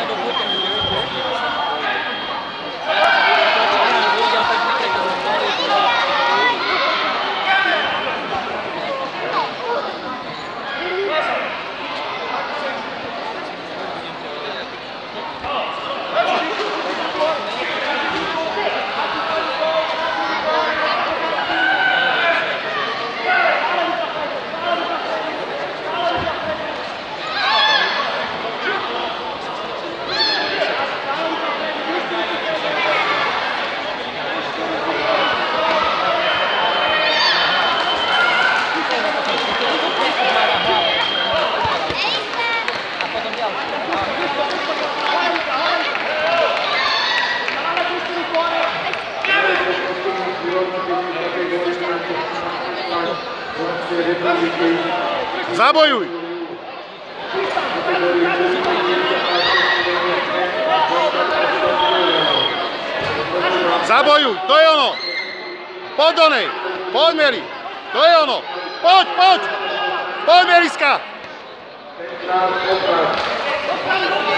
Zabojuj! Zabojuj, to je ono! Poď do nej! Poď, Meri! To je ono! Poď, poď! Poď, Meriska!